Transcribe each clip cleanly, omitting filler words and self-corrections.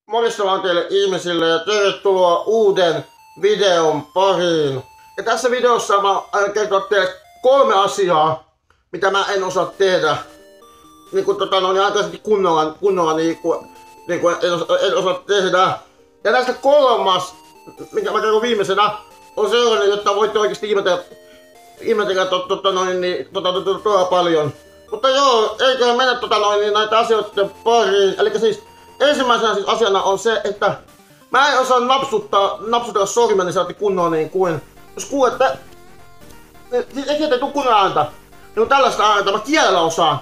Morjesta vaan teille ihmisille ja tervetuloa uuden videon pariin. Ja tässä videossa mä aion kertoa teille 3 asiaa, mitä mä en osaa tehdä. Aikaisemmin kunnolla en osaa tehdä. Ja näistä 3, minkä mä kerron viimeisenä, on sellainen, jotta voitte oikeesti ihmetellä todella paljon. Mutta joo, eiköhän mennä näitä asioita pariin. Eli siis ensimmäisenä asiana on se, että mä en osaa napsutella sormia niin saati kunnolla niin kuin. Jos kuulette, siis ei tuu kunnon ääntä. Niin tällaista ääntä mä kielellä osaan.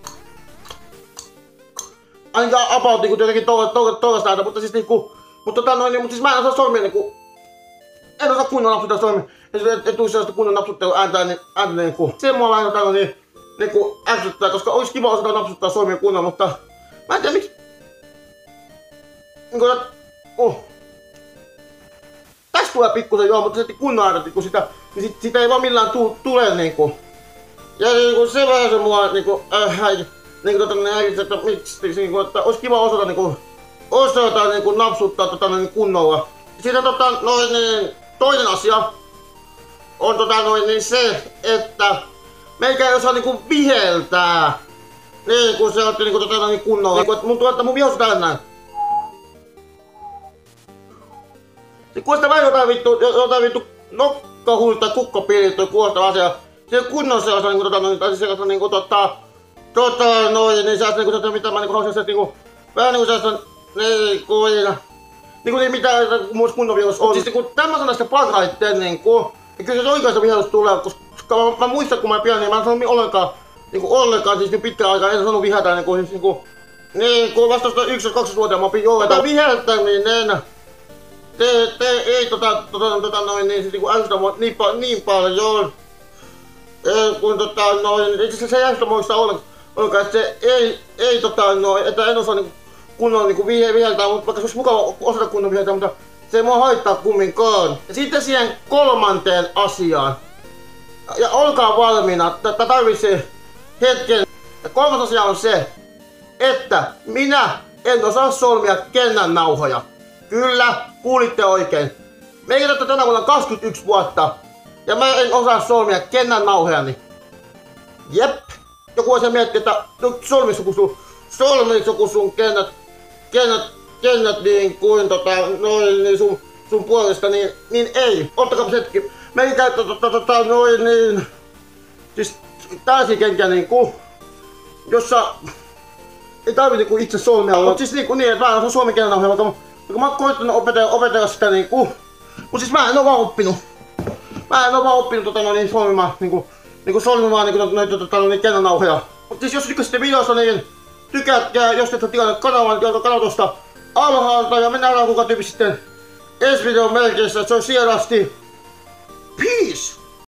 Ainakin about niinku jotenkin tollaista ääntä, mutta siis niinku. Mutta siis mä en osaa sormia niinku. En osaa kunnolla napsutella sormia. Ja ei tuu sellaista kunnon napsuttelua ääntä niinku. Se mua aina niinku ärsyttää, koska olisi kiva osata napsuttaa sormia kunnolla, mutta mä en tiedä miksi. Tästä tulee pikkusen joo, mutta sitten kunnon ääntä sitä, niin sitä ei vaan millään tule niinku. Ja niinku se vähän se mua niinku häiritsee, että miksi niinku, että olisi kiva osata napsuttaa kunnolla. Sitten toinen asia on se, että meikä ei osaa viheltää. Niin kun se otti kunnolla. Mun tuottaa mun vihossa täällä näin. Kun sitä vähän jotain vittu nokkahuilta tai kukkopiilit toi kuulostava asia. Se kunnon sellaista niin sellaista mitä mä haluaisin vähän sellaista mitä muus kunnon vihossa on. Siis tämmösen näistä parhaiten ja kyllä se oikeasta vihosta tulee, koska mä muistan kun mä pian, niin mä en sanonut ollenkaan siis niin pitkään aikaa en sanonut vihätä vasta 1-2-vuotiaan mä opin jollain viheltäminen. Te ei ärsytä mua niin paljon. Kun itse se ei ärsytä mua ollenkaan, että se ei että en osaa kunnolla viheltää, mutta vaikka se olisi mukava osata kunnolla viheltää, mutta se ei mua haittaa kumminkaan. Ja sitten siihen 3. asiaan. Ja olkaa valmiina, tätä tarvitsee hetken. Ja 3. asia on se, että minä en osaa solmia kennännauhoja. Kyllä, kuulitte oikein. Meikä tätä tänä vuonna 21 vuotta. Ja mä en osaa solmia kennännauhojani. Jep. Joku asia miettii, että solmis joku sun kennät niin kuin sun puolesta, niin ei. Ottakaa hetki. Meikä siis tällaisia kenkiä jossa ei tarvitse itse solmia. Mut siis niin, että mä en osaa suomen kennännauhoja, vaikka mä oon koittanut opetella sitä mut siis mä en oo vaan oppinut. Solmimaan kennännauhoja. Mut siis jos tykkäsitte videosta niin tykätkää, jos et oo tilannut kanavan, niin kanava tosta alhaalta ja mennään kuka tyyppi sitten ensi videon merkeissä, se on siellä asti. Peace!